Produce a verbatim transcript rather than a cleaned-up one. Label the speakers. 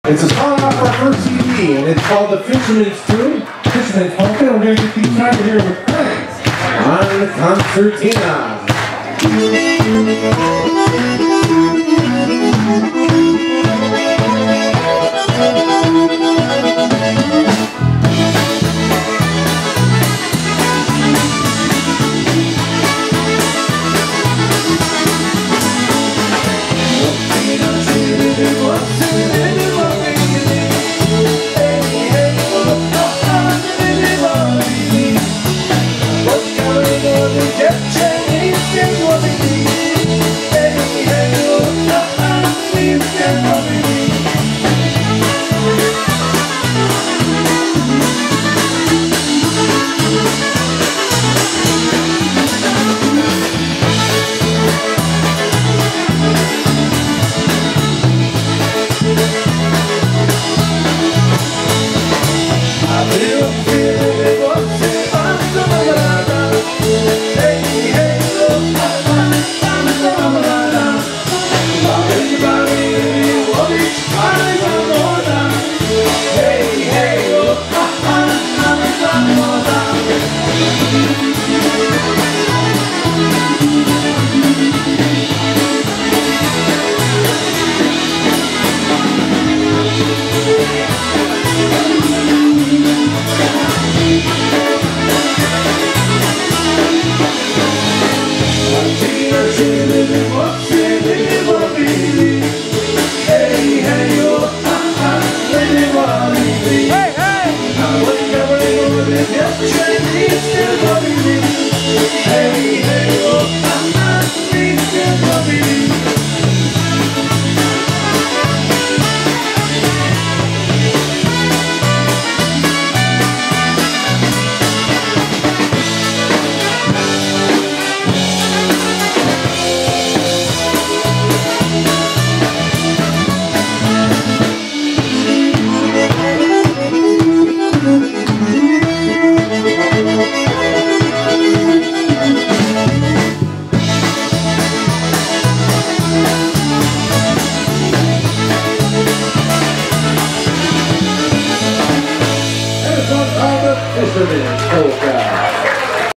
Speaker 1: It's a song off our first C D, and it's called The Fisherman's Tune. Fisherman's Polka. We're going to get these started here with Prairie on the concertina.